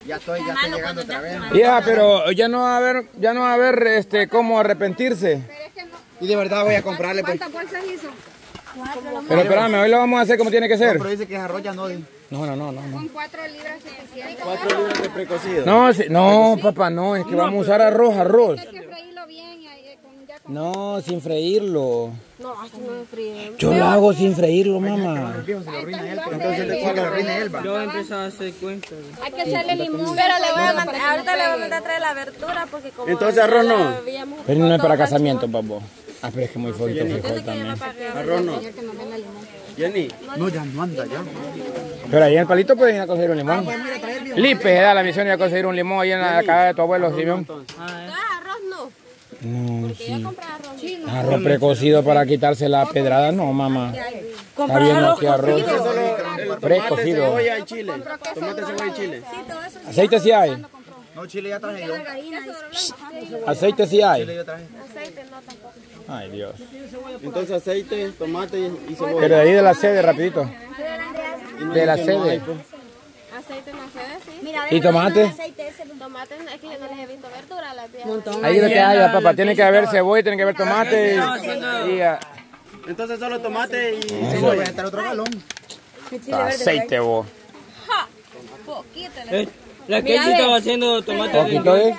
Ya estoy llegando otra vez. Ya, pero ya no va a haber cómo arrepentirse. Y de verdad voy a comprarle pues. ¿Cuántas bolsas hizo? Pero espérame, hoy lo vamos a hacer como tiene que ser. No, pero dice que es arroz ya no. No. Con 4 libras suficiente. 4 libras de precocido. No, papá, no, es que vamos a usar arroz. Hay que freírlo bien. No, sin freírlo. No, así no me fríe. Yo lo hago sin freírlo, mamá. Entonces le lo arruina él, va. Yo he empezado a hacer cuenta. Hay que echarle limón. Pero le voy a mandar, ahorita le voy a mandar a traer la verdura porque como... Entonces arroz no. Pero no es para casamiento, papo. Ah, pero es que muy fuerte el frijol también. Arroz no. Jenny. No, ya no anda ya. Pero ahí en el palito pueden ir a conseguir un limón. Lipe, da la misión de ir a conseguir un limón ahí en la casa de tu abuelo, Simón. Arroz no. No, Porque yo compré arroz. arroz precocido para quitarse la pedrada, no, mamá. Está viendo aquí arroz precocido. Cebolla y chile. Tomate, cebolla y chile. ¿Aceite sí hay? No, chile ya traje yo. ¿Aceite sí hay? Chile yo traje. Aceite no tampoco. Ay, Dios. Entonces aceite, tomate y cebolla. Pero de ahí de la sede, rapidito. De la sede. Aceite no sé decir. ¿Y tomate? Tomate es que yo no les he visto verdura a las viejas. Ahí lo que haya, papá. Tiene que haber cebolla, tiene que haber tomate y Entonces solo tomate y cebolla. Voy a estar otro galón. aceite, vos. Poquito. La que sí estaba haciendo tomate. ¿Poquito es?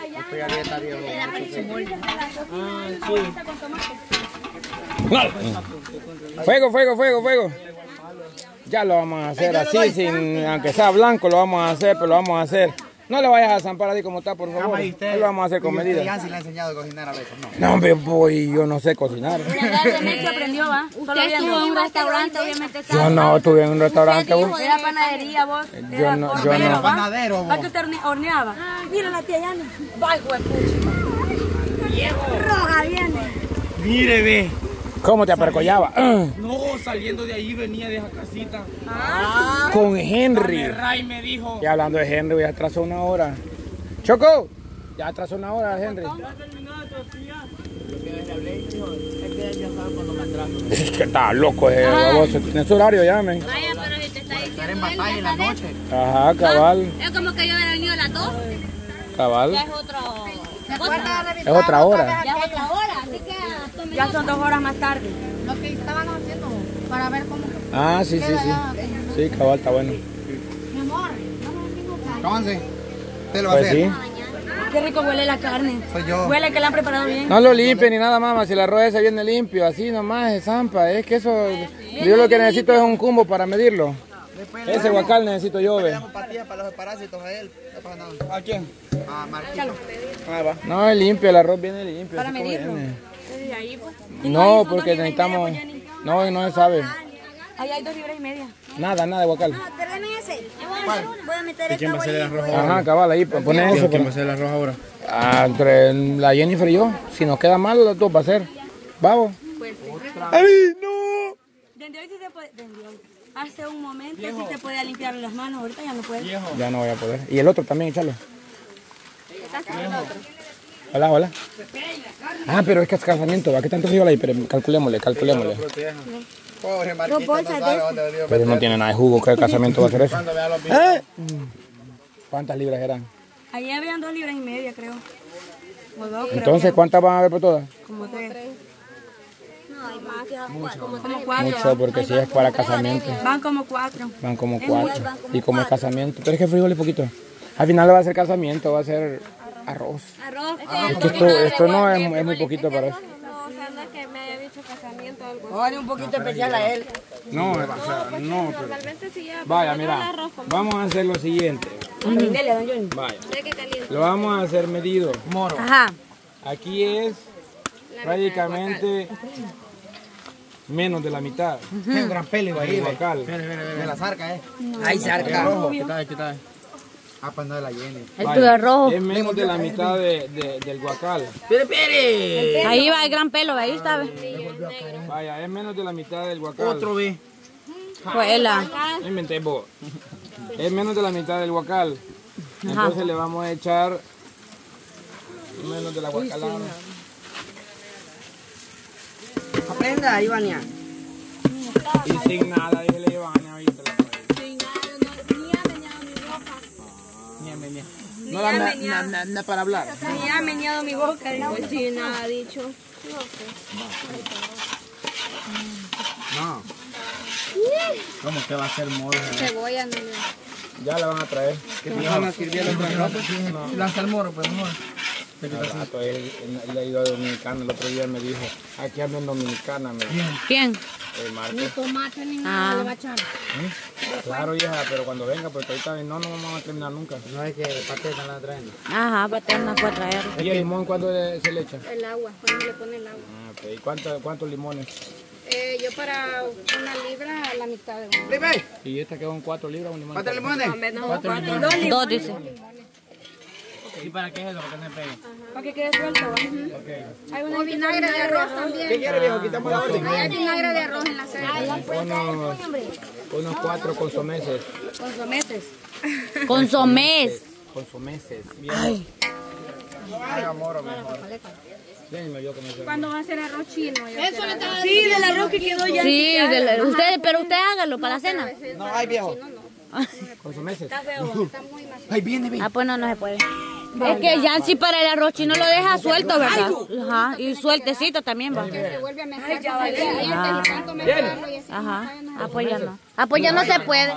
Fuego. Ya lo vamos a hacer así, sin, aunque sea blanco, lo vamos a hacer, pero lo vamos a hacer. No le vayas a zampar así como está, por favor. Lo vamos a hacer con medida. Yancy le ha enseñado a cocinar a veces, ¿no? No, hombre, voy, yo no sé cocinar. Se aprendió, ¿va? Usted estuvo en un restaurante, obviamente. Yo no estuve en un restaurante, vos. Era panadería, vos. Yo no. Panadero, vos. ¿Para que usted horneaba? Mira la tía Yana. Ay, juepucha. Roja viene. Mire, ve. ¿Cómo te apercollaba? No, saliendo de ahí venía de esa casita. Con Henry. Ray me dijo. Y hablando de Henry, ya atrasó una hora. Choco, ya atrasó una hora, Henry. Es que está loco ese baboso. Tiene su horario ya, men. Vaya, pero si te está Estar en diciendo él, batalla en la noche. Ajá, cabal. es como que yo hubiera venido a las 2. Cabal. Ya es otra Es otra hora. Ya es otra hora, así que tome Ya son 2 horas más tarde. lo que estaban haciendo para ver cómo. Ah, sí. Sí, cabal, está bueno. Mi amor, Entonces, te lo va a Pues hacer. sí. Qué rico huele la carne. Soy yo. Huele que la han preparado bien. No lo limpie ni nada, mamá. Si el arroz ese viene limpio, así nomás, es zampa. Es que eso. Yo lo que necesito es un cumbo para medirlo. Ese guacal necesito yo, Le ve. damos pastillas para los parásitos a él. No pasa nada. ¿A quién? A Marquito. Ah, va. No, es limpio, el arroz viene limpio. Para así como medirlo. viene. Desde ahí, pues. No, porque necesitamos. No se sabe. Ahí hay 2 libras y media. Nada de guacal. Tráeme ese. Voy a meter ¿Y quién va a hacer el arroz? Ajá, cabal, ahí, pone eso. ¿Quién va a hacer el arroz ahora? Entre la Jennifer y yo. Si nos queda mal, los dos va a hacer. Vamos. Pues sí. ¡Ay, no! Desde hoy sí se puede. Desde hoy. Hace un momento sí se podía limpiar las manos. Ahorita ya no puede. Ya no voy a poder. Y el otro también, échalo. Hola. Ah, pero es que es casamiento. ¿A qué tanto frío ahí? Pero calculémosle. Pobre Marquito, no sabe dónde venía. Pero no tiene nada de jugo. ¿Qué casamiento va a ser eso? Cuando vea los videos. ¿Cuántas libras eran? Ahí habían 2 libras y media, creo. O 2, creo. Entonces, ¿cuántas van a haber por todas? Como 3. no hay más. Como 4. Mucho, porque si es para casamiento. Van como 4. Van como 4. Y como es casamiento. Pero es que frijoles poquito. Al final no va a ser casamiento, va a ser arroz. Arroz. Es que esto no es muy poquito para eso. No, o sea, no es que me haya dicho casamiento o algo. Vale un poquito especial a él. No, o sea, no, pero... Normalmente sí ya. Vaya, mira, vamos a hacer lo siguiente. Dele, don Johnny. Vaya, lo vamos a hacer medido. Moro. Ajá. Aquí es prácticamente menos de la mitad. Tiene un gran pelo ahí, El ve. guacal. De la zarca, Ahí cerca. ¿Qué tal? Ah, pues no de la Jenny. Vaya, es menos de la mitad del guacal. ¡Espere! Ahí va el gran pelo, ahí está. Vaya, es menos de la mitad del guacal. Otro ve. Juela. Inventé vos. Es menos de la mitad del guacal. Entonces le vamos a echar menos de la guacalada. Aprenda, Ivania. Y sin nada, dile Ivana ahorita. Sin nada, ni ha dañado mi ropa. Ni me No la para hablar. Ni ha meneado mi boca. Pues sí, nada ha dicho. No. ¿Cómo que va a ser moro? Cebolla, no. Ya la van a traer. Que te van a servir los no. Lanza el moro, pues mejor. Él ha ido a Dominicana, el otro día me dijo, aquí ando en Dominicana, me dijo. ¿Quién? El Marco. Ni tomate ni nada le va a echar. Claro, hija, pero cuando venga, porque ahorita no vamos a terminar nunca. No es que patena la traen. Ajá, paterna fue a traer. ¿Y el limón cuándo se le echa? El agua, cuando le pone el agua. Ah, ok. ¿Y cuántos limones? Yo para una libra a la mitad de uno. ¡Libre! ¿Y esta que son 4 libras un limón? ¿Cuántos limones? Dos, dice. ¿Y para qué es eso? ¿Para que no se pegue? Para que quede suelto. O vinagre de arroz también. ¿Qué quiere, viejo? Quitamos la orden. Hay vinagre de arroz en la cena. Unos 4 consomeses. Consomeses. Consomés. Consomeses. Bien. Ay, amor, mejor. Cuando va a hacer arroz chino. Eso le estaba Sí, del arroz que quedó ya. Sí, pero usted hágalo para la cena. No, hay viejo. Consomeses. Está feo. Está muy más. Ay, viene. Ah, pues no se puede. Es que Yancy para el arroz chino lo deja suelto, ¿verdad? Ajá, y sueltecito también va. Se vuelve a mezclar. Tanto mezclarlo y así. Ajá, ah, pues ya no. Ah, pues ya no se puede.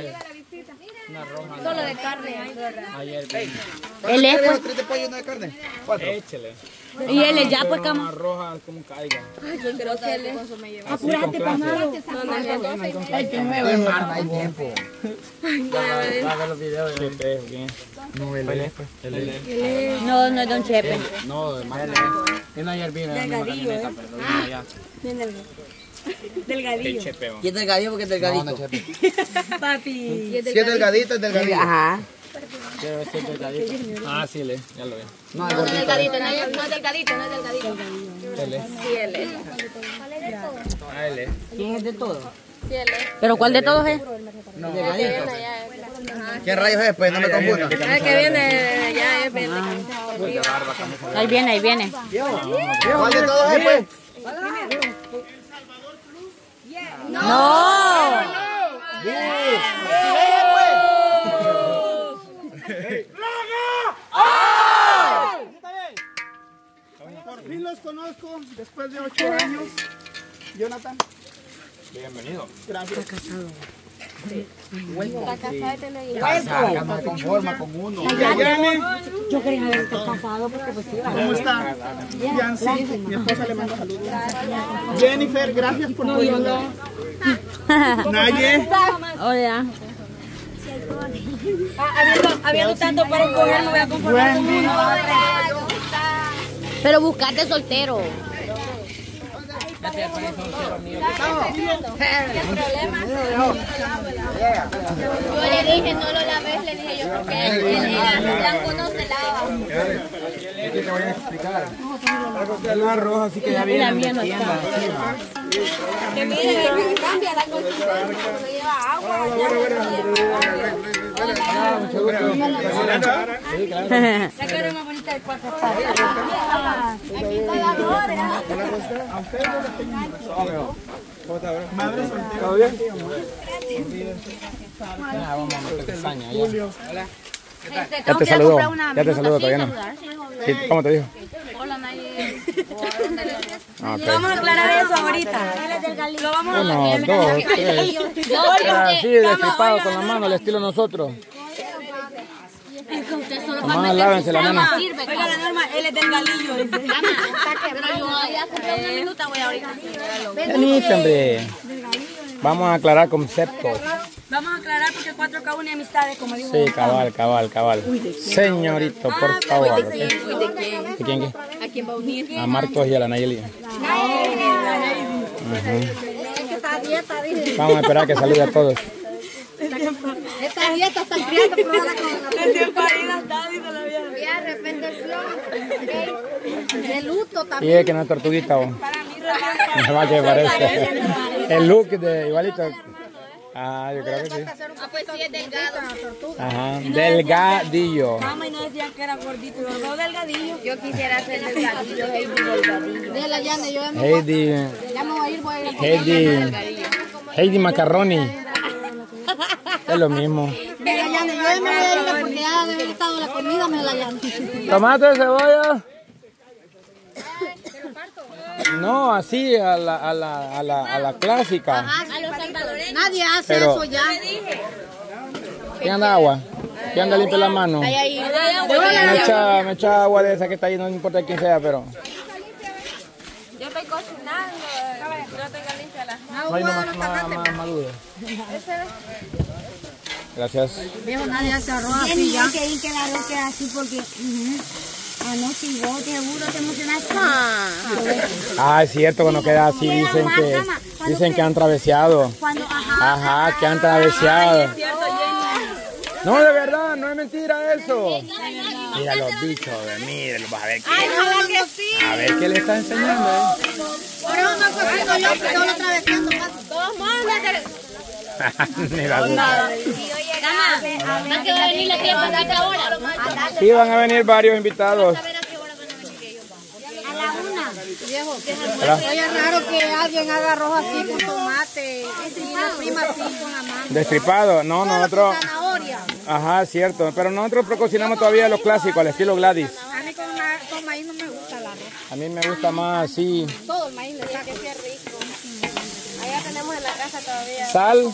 Solo de carne. Él es, pues. 3 de pollo y 1 de carne. 4. Échele. Y él es ya, pues, cama. Roja como caiga. Yo creo que él consome lleva. Apúrate, pasado. Ay, que nuevo, hermano. Hay tiempo. Va a ver los videos. Chepe, ¿quién? No, él es. No, no es Don Chepe. No, de Maile. Él ayer vino en una camioneta, pero vino allá. Delgadillo. Chepe. ¿Y es delgadillo porque es delgadito? Papi. Si es delgadito, es delgadito. Ajá. Debe ser delgadito. Ah, sí, ya lo veo. No, es No es gordito. delgadito, no es delgadito, no es delgadito. Él es. Sí, él es. Ah, él es. ¿Quién es de todo? Sí, él es. ¿Pero cuál de todos es? No, delgadito. ¿Quién rayos es? Pues no me confunda. El que viene ya es verde. Ahí viene, ahí viene. ¿Cuál de todos es, pues? ¡No! Por fin los conozco después de 8 años. Jonathan. Bienvenido. Gracias. Está casada y tiene hijos. Casada, no se conforma con uno. Yayane, Yo quería haberte casado porque pues sí. ¿cómo está? Yancy, mi esposa le manda saludos. Jennifer, gracias por tu ayuda. Naye, Hola. Habiendo tanto para escoger, me voy a conformar con uno. Pero buscate soltero. Yo le dije, no lo laves, le dije yo, porque él era blanco, no se lava. Es que te voy a explicar. No es roja, así que ya viene de tienda. Que mire, cambia la consistencia, cuando lleva agua. Mucho gusto. La cara más bonita de cuatro patas. Aquí está la hora. madre soltera. ¿Todo bien? Vamos a meter cizaña ya. Ya te saludó, todavía no. Sí, ¿cómo te dijo? Hola, Naye. Ah, ok. Vamos a aclarar eso ahorita. Lo vamos a 1, 2, 3. Así, destripado con la mano, al estilo nosotros. Mamá, lávense la mano. Oiga, la norma, él es del galillo. Dice. Pero yo ya compré una minuta, voy ahorita. Venite, hombre. Vamos a aclarar conceptos. Vamos a aclarar porque 4K une amistades, como dijo. Sí, cabal. Señorito, por favor. ¿De quién qué? ¿A quién va a unir? A Marcos y a la Nayeli. Es que está dieta, dije. Vamos a esperar que salude a todos. Esta dieta está criando, pero ahora con la Recién parida está, dice la vieja. de repente de luto Y también. es que no es tortuguita, vos. Me va a que parece. El look de igualito. Ah, yo creo que sí. Ah, pues sí, es delgado. Ajá, delgadillo. Mama y no decían que era gordito, yo lo veo delgadillo. Yo quisiera ser delgadillo, Heidi delgadillo. Déjala, Yane, yo ya me voy a ir, voy a ir. Heidi Macaroni. Es lo mismo. Venga, Yo me voy a ir porque ya de haber estado la comida me la llamo. Tomate de cebolla. No, así a la clásica. A los salvadoreños. Nadie hace Pero- eso ya. ¿Qué anda agua? ¿Qué anda limpia la mano? Me echa agua de esa que está ahí, no importa quién sea, pero... Yo estoy cocinando. Yo tengo limpia las manos. No hay más maduro. Gracias. Viejo, nadie hace arroz así ya. Que ir que el arroz queda así porque... Anoche y vos seguro te emocionaste. Ah, es cierto, cuando queda así dicen que han traveseado. Ajá, que han traveseado. No, de verdad, no es mentira eso. Mira los bichos, mírenlos, a ver qué. A ver qué le está enseñando, Por eso no cocino yo, que solo atravesando más. Todos modos, Mira, ¿a qué hora venir la tía para acá ahora? sí, van a venir varios invitados. A ver a qué hora van a venir ellos. A la una. Viejo, ¿Verdad? oye, es raro que alguien haga arroz así con tomate y la prima así con la mano. Destripado, no, nosotros... Con zanahoria. Ajá, cierto, pero nosotros cocinamos todavía los clásicos, al estilo Gladys. A mí con maíz no me gusta el arroz. A mí me gusta más así. Todo el maíz le saca. Que sea rico. Allá tenemos en la casa todavía. Sal.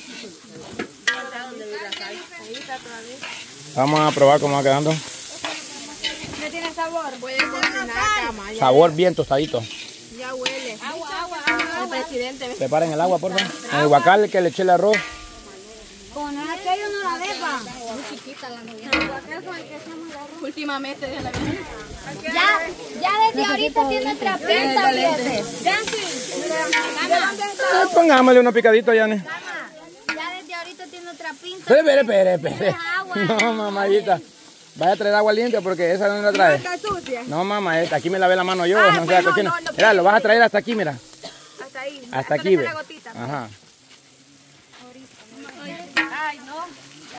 Vamos a probar cómo va quedando. ¿No tiene sabor? Puede cocinar, cama. Sabor bien tostadito. Ya huele. Agua. El presidente. Preparen el agua, por favor. En el guacal que le eché el arroz. Con aquello no la deja. Muy chiquita la novia. Últimamente de la vida. Ya desde ahorita tiene trapita. Pongámosle unos picaditos, Yane. Ya desde ahorita tiene otra pinta. Espere. No, mamadita. Vaya a traer agua limpia porque esa no la trae. Está sucia. No, mamá, aquí me lavé la mano yo. No sea cochina. Mira, lo vas a traer hasta aquí, mira. Hasta ahí. Hasta aquí, ve. La gotita. Ajá. Ay, no.